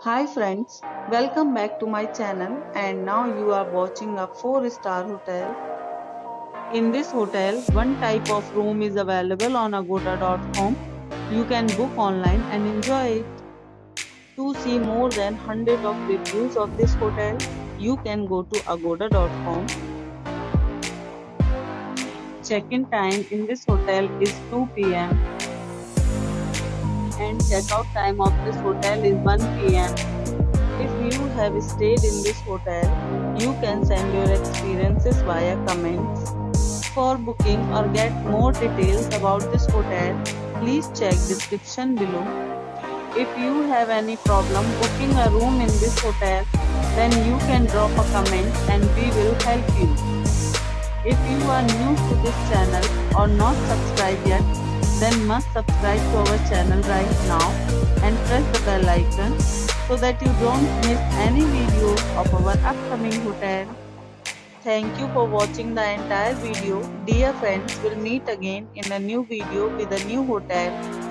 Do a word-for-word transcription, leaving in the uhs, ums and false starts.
Hi friends, welcome back to my channel and now you are watching a four star hotel. In this hotel, one type of room is available on agoda dot com. You can book online and enjoy it. To see more than one hundred of reviews of this hotel, you can go to agoda dot com. Check-in time in this hotel is two p m and check-out time of this hotel is one p m If you have stayed in this hotel, you can send your experiences via comments. For booking or get more details about this hotel, please check description below. If you have any problem booking a room in this hotel, then you can drop a comment and we will help you. If you are new to this channel or not subscribed yet, then must subscribe to our channel right now and press the bell icon so that you don't miss any video of our upcoming hotel. Thank you for watching the entire video. Dear friends, we'll meet again in a new video with a new hotel.